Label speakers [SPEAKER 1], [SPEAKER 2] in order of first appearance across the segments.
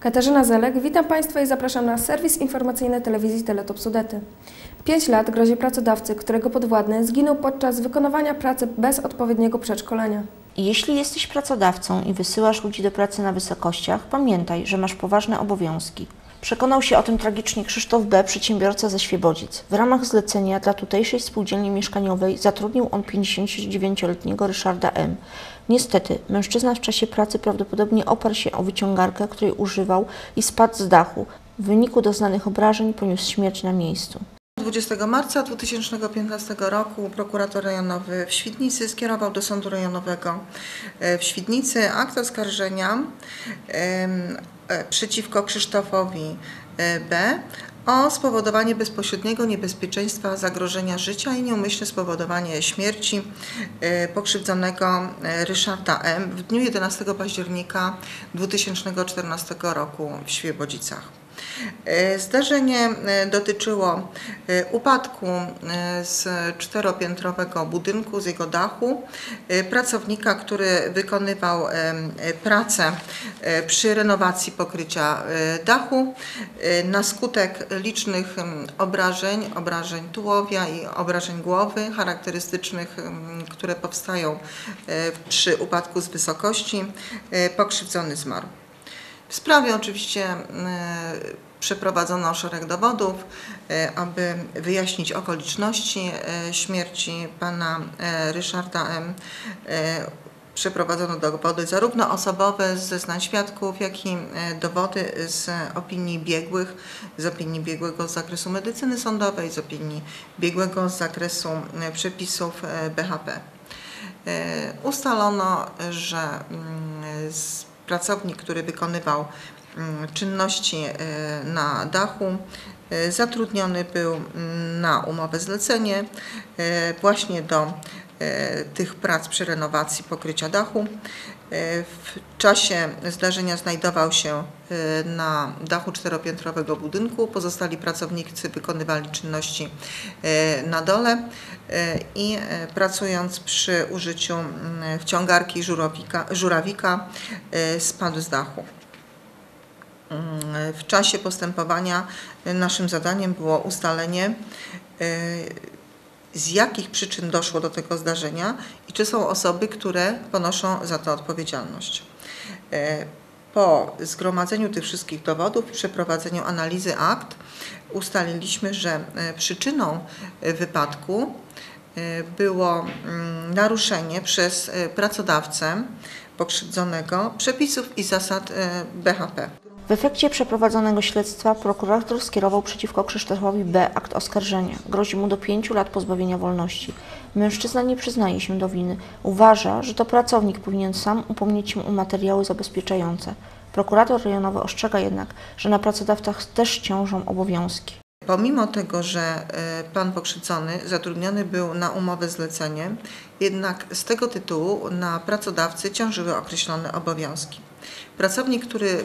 [SPEAKER 1] Katarzyna Zelek, witam Państwa i zapraszam na serwis informacyjny telewizji Teletop Sudety. 5 lat grozi pracodawcy, którego podwładny zginął podczas wykonywania pracy bez odpowiedniego przeszkolenia.
[SPEAKER 2] Jeśli jesteś pracodawcą i wysyłasz ludzi do pracy na wysokościach, pamiętaj, że masz poważne obowiązki. Przekonał się o tym tragicznie Krzysztof B., przedsiębiorca ze Świebodzic. W ramach zlecenia dla tutejszej spółdzielni mieszkaniowej zatrudnił on 59-letniego Ryszarda M. Niestety, mężczyzna w czasie pracy prawdopodobnie oparł się o wyciągarkę, której używał i spadł z dachu. W wyniku doznanych obrażeń poniósł śmierć na miejscu.
[SPEAKER 3] 20 marca 2015 roku prokurator rejonowy w Świdnicy skierował do Sądu Rejonowego w Świdnicy akt oskarżenia przeciwko Krzysztofowi B. o spowodowanie bezpośredniego niebezpieczeństwa zagrożenia życia i nieumyślne spowodowanie śmierci pokrzywdzonego Ryszarda M. w dniu 11 października 2014 roku w Świebodzicach. Zdarzenie dotyczyło upadku z 4-piętrowego budynku, z jego dachu, pracownika, który wykonywał pracę przy renowacji pokrycia dachu. Na skutek licznych obrażeń tułowia i obrażeń głowy charakterystycznych, które powstają przy upadku z wysokości, pokrzywdzony zmarł. W sprawie oczywiście przeprowadzono szereg dowodów, aby wyjaśnić okoliczności śmierci pana Ryszarda M. Przeprowadzono dowody zarówno osobowe z zeznań świadków, jak i dowody z opinii biegłych, z opinii biegłego z zakresu medycyny sądowej, z opinii biegłego z zakresu przepisów BHP. Ustalono, że pracownik, który wykonywał czynności na dachu, zatrudniony był na umowę zlecenie właśnie do tych prac przy renowacji pokrycia dachu. W czasie zdarzenia znajdował się na dachu 4-piętrowego budynku. Pozostali pracownicy wykonywali czynności na dole i pracując przy użyciu wciągarki żurawika spadł z dachu. W czasie postępowania naszym zadaniem było ustalenie, z jakich przyczyn doszło do tego zdarzenia i czy są osoby, które ponoszą za to odpowiedzialność. Po zgromadzeniu tych wszystkich dowodów, przeprowadzeniu analizy akt, ustaliliśmy, że przyczyną wypadku było naruszenie przez pracodawcę pokrzywdzonego przepisów i zasad BHP.
[SPEAKER 2] W efekcie przeprowadzonego śledztwa prokurator skierował przeciwko Krzysztofowi B. akt oskarżenia. Grozi mu do 5 lat pozbawienia wolności. Mężczyzna nie przyznaje się do winy. Uważa, że to pracownik powinien sam upomnieć się o materiały zabezpieczające. Prokurator rejonowy ostrzega jednak, że na pracodawcach też ciążą obowiązki.
[SPEAKER 3] Pomimo tego, że pan pokrzywdzony zatrudniony był na umowę zlecenie, jednak z tego tytułu na pracodawcy ciążyły określone obowiązki. Pracownik, który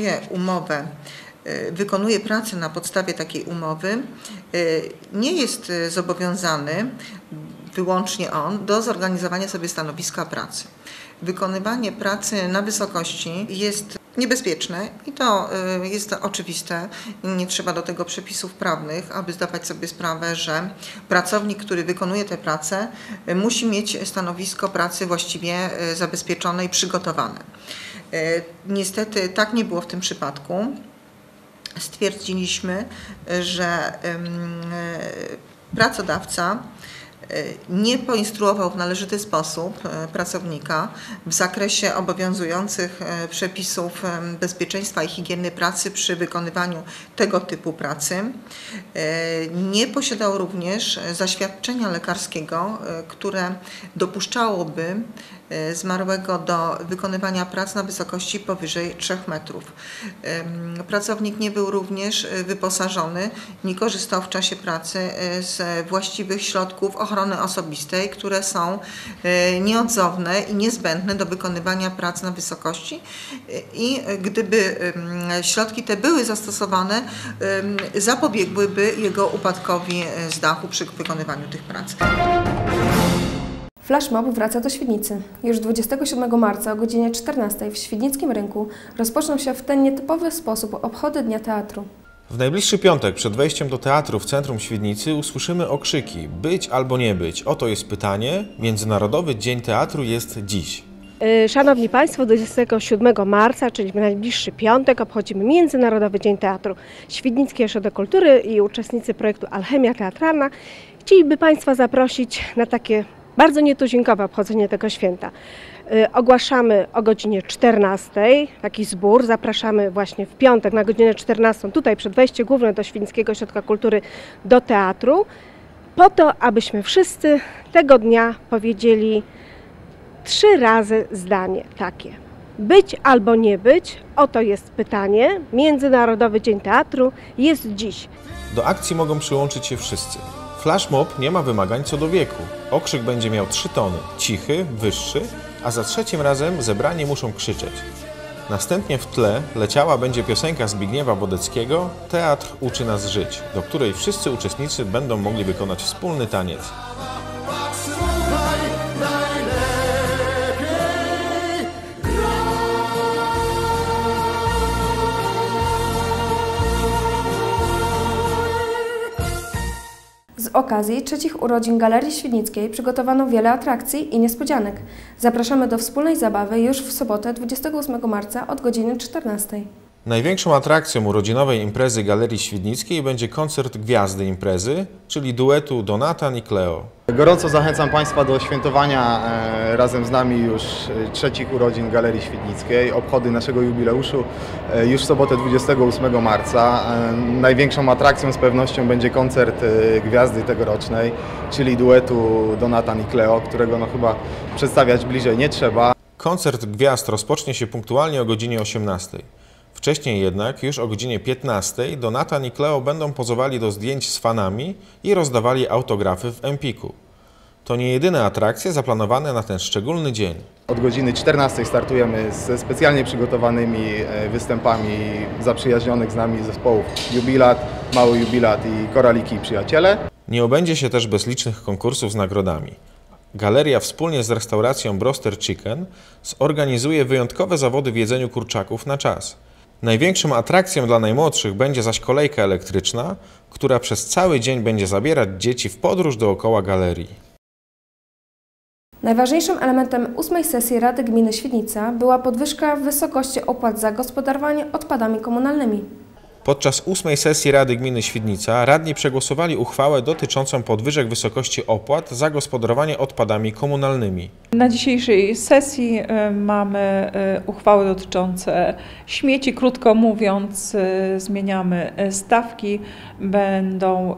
[SPEAKER 3] wykonuje pracę na podstawie takiej umowy, nie jest zobowiązany, wyłącznie on, do zorganizowania sobie stanowiska pracy. Wykonywanie pracy na wysokości jest niebezpieczne i to jest oczywiste. Nie trzeba do tego przepisów prawnych, aby zdawać sobie sprawę, że pracownik, który wykonuje tę pracę, musi mieć stanowisko pracy właściwie zabezpieczone i przygotowane. Niestety tak nie było w tym przypadku. Stwierdziliśmy, że pracodawca nie poinstruował w należyty sposób pracownika w zakresie obowiązujących przepisów bezpieczeństwa i higieny pracy przy wykonywaniu tego typu pracy. Nie posiadał również zaświadczenia lekarskiego, które dopuszczałoby zmarłego do wykonywania prac na wysokości powyżej 3 metrów. Pracownik nie był również wyposażony, nie korzystał w czasie pracy z właściwych środków ochrony osobistej, które są nieodzowne i niezbędne do wykonywania prac na wysokości i gdyby środki te były zastosowane, zapobiegłyby jego upadkowi z dachu przy wykonywaniu tych prac.
[SPEAKER 1] Flash Mob wraca do Świdnicy. Już 27 marca o godzinie 14 w Świdnickim Rynku rozpoczną się w ten nietypowy sposób obchody Dnia Teatru.
[SPEAKER 4] W najbliższy piątek przed wejściem do teatru w centrum Świdnicy usłyszymy okrzyki być albo nie być. Oto jest pytanie. Międzynarodowy Dzień Teatru jest dziś.
[SPEAKER 5] Szanowni Państwo, 27 marca, czyli w najbliższy piątek, obchodzimy Międzynarodowy Dzień Teatru. Świdnickie Ośrodek Kultury i uczestnicy projektu Alchemia Teatralna chcieliby Państwa zaprosić na takie bardzo nietuzinkowe obchodzenie tego święta. Ogłaszamy o godzinie 14 taki zbór. Zapraszamy właśnie w piątek na godzinę 14 tutaj przed wejściem główne do Świdnickiego Ośrodka Kultury do teatru, po to, abyśmy wszyscy tego dnia powiedzieli 3 razy zdanie takie. Być albo nie być, oto jest pytanie. Międzynarodowy Dzień Teatru jest dziś.
[SPEAKER 4] Do akcji mogą przyłączyć się wszyscy. Flash Mob nie ma wymagań co do wieku. Okrzyk będzie miał 3 tony, cichy, wyższy, a za 3. razem zebrani muszą krzyczeć. Następnie w tle leciała będzie piosenka Zbigniewa Wodeckiego Teatr uczy nas żyć, do której wszyscy uczestnicy będą mogli wykonać wspólny taniec.
[SPEAKER 1] Z okazji 3. urodzin Galerii Świdnickiej przygotowano wiele atrakcji i niespodzianek. Zapraszamy do wspólnej zabawy już w sobotę 28 marca od godziny 14.
[SPEAKER 4] Największą atrakcją urodzinowej imprezy Galerii Świdnickiej będzie koncert gwiazdy imprezy, czyli duetu Donatan i Cleo.
[SPEAKER 6] Gorąco zachęcam Państwa do świętowania razem z nami już 3. urodzin Galerii Świdnickiej, obchody naszego jubileuszu już w sobotę 28 marca. Największą atrakcją z pewnością będzie koncert gwiazdy tegorocznej, czyli duetu Donatan i Cleo, którego chyba przedstawiać bliżej nie trzeba.
[SPEAKER 4] Koncert gwiazd rozpocznie się punktualnie o godzinie 18. Wcześniej jednak, już o godzinie 15, Donatan i Cleo będą pozowali do zdjęć z fanami i rozdawali autografy w Empiku. To nie jedyne atrakcje zaplanowane na ten szczególny dzień.
[SPEAKER 6] Od godziny 14 startujemy ze specjalnie przygotowanymi występami zaprzyjaźnionych z nami zespołów Jubilat, Mały Jubilat i Koraliki i Przyjaciele.
[SPEAKER 4] Nie obędzie się też bez licznych konkursów z nagrodami. Galeria wspólnie z restauracją Broster Chicken zorganizuje wyjątkowe zawody w jedzeniu kurczaków na czas. Największą atrakcją dla najmłodszych będzie zaś kolejka elektryczna, która przez cały dzień będzie zabierać dzieci w podróż dookoła galerii.
[SPEAKER 1] Najważniejszym elementem 8. sesji Rady Gminy Świdnica była podwyżka wysokości opłat za gospodarowanie odpadami komunalnymi.
[SPEAKER 4] Podczas 8. sesji Rady Gminy Świdnica radni przegłosowali uchwałę dotyczącą podwyżek wysokości opłat za gospodarowanie odpadami komunalnymi.
[SPEAKER 7] Na dzisiejszej sesji mamy uchwały dotyczące śmieci. Krótko mówiąc, zmieniamy stawki. Będą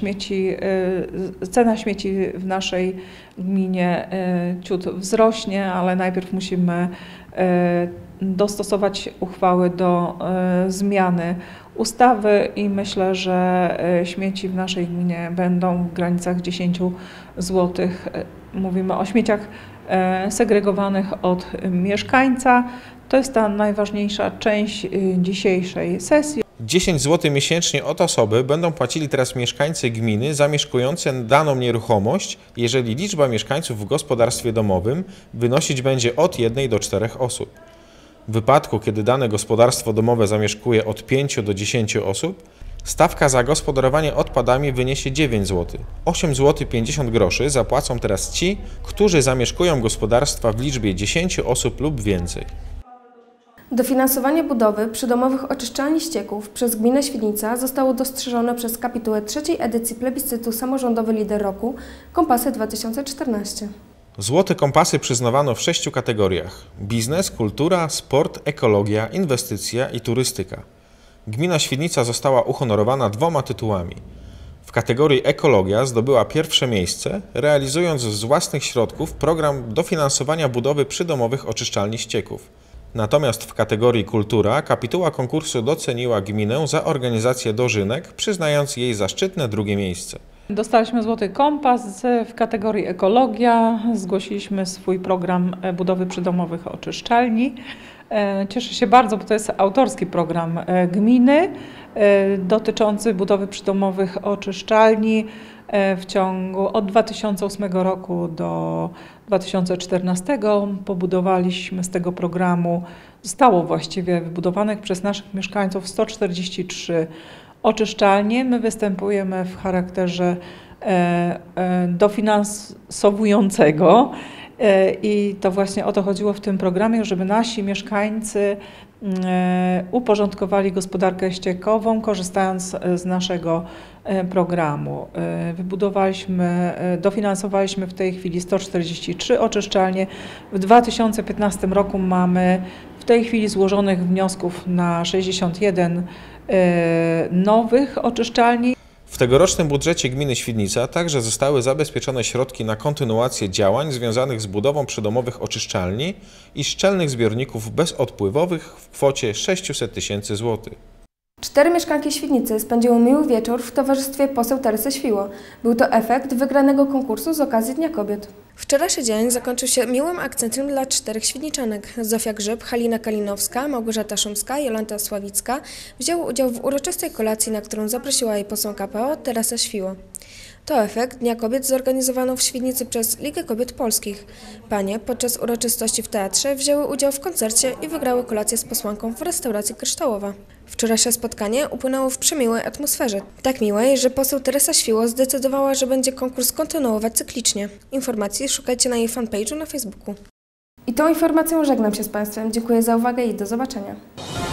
[SPEAKER 7] cena śmieci w naszej gminie ciut wzrośnie, ale najpierw musimy dostosować uchwały do zmiany ustawy i myślę, że śmieci w naszej gminie będą w granicach 10 zł. Mówimy o śmieciach segregowanych od mieszkańca. To jest ta najważniejsza część dzisiejszej sesji.
[SPEAKER 4] 10 zł miesięcznie od osoby będą płacili teraz mieszkańcy gminy zamieszkujący daną nieruchomość, jeżeli liczba mieszkańców w gospodarstwie domowym wynosić będzie od 1 do 4 osób. W wypadku, kiedy dane gospodarstwo domowe zamieszkuje od 5 do 10 osób, stawka za gospodarowanie odpadami wyniesie 9 zł. 8 zł 50 groszy zapłacą teraz ci, którzy zamieszkują gospodarstwa w liczbie 10 osób lub więcej.
[SPEAKER 1] Dofinansowanie budowy przydomowych oczyszczalni ścieków przez Gminę Świdnica zostało dostrzeżone przez kapitułę 3. edycji plebiscytu Samorządowy Lider Roku Kompasy 2014.
[SPEAKER 4] Złote kompasy przyznawano w 6 kategoriach: biznes, kultura, sport, ekologia, inwestycja i turystyka. Gmina Świdnica została uhonorowana 2 tytułami. W kategorii ekologia zdobyła pierwsze miejsce, realizując z własnych środków program dofinansowania budowy przydomowych oczyszczalni ścieków. Natomiast w kategorii kultura kapituła konkursu doceniła gminę za organizację dożynek, przyznając jej zaszczytne 2. miejsce.
[SPEAKER 7] Dostaliśmy złoty kompas w kategorii ekologia. Zgłosiliśmy swój program budowy przydomowych oczyszczalni. Cieszę się bardzo, bo to jest autorski program gminy dotyczący budowy przydomowych oczyszczalni w ciągu od 2008 roku do 2014. Pobudowaliśmy z tego programu, zostało właściwie wybudowanych przez naszych mieszkańców 143 oczyszczalnie. My występujemy w charakterze dofinansowującego i to właśnie o to chodziło w tym programie, żeby nasi mieszkańcy uporządkowali gospodarkę ściekową, korzystając z naszego programu. Dofinansowaliśmy w tej chwili 143 oczyszczalnie. W 2015 roku mamy w tej chwili złożonych wniosków na 61 nowych oczyszczalni.
[SPEAKER 4] W tegorocznym budżecie gminy Świdnica także zostały zabezpieczone środki na kontynuację działań związanych z budową przydomowych oczyszczalni i szczelnych zbiorników bezodpływowych w kwocie 600 000 złotych.
[SPEAKER 1] 4 mieszkanki Świdnicy spędziły miły wieczór w towarzystwie poseł Teresy Świło. Był to efekt wygranego konkursu z okazji Dnia Kobiet. Wczorajszy dzień zakończył się miłym akcentem dla 4 świdniczanek. Zofia Grzyb, Halina Kalinowska, Małgorzata Szumska, Jolanta Sławicka wzięły udział w uroczystej kolacji, na którą zaprosiła jej posłanka PO Teresa Świło. To efekt Dnia Kobiet zorganizowano w Świdnicy przez Ligę Kobiet Polskich. Panie podczas uroczystości w teatrze wzięły udział w koncercie i wygrały kolację z posłanką w restauracji Kryształowa. Wczorajsze spotkanie upłynęło w przemiłej atmosferze. Tak miłej, że poseł Teresa Świło zdecydowała, że będzie konkurs kontynuować cyklicznie. Informacji szukajcie na jej fanpage'u na Facebooku. I tą informacją żegnam się z Państwem. Dziękuję za uwagę i do zobaczenia.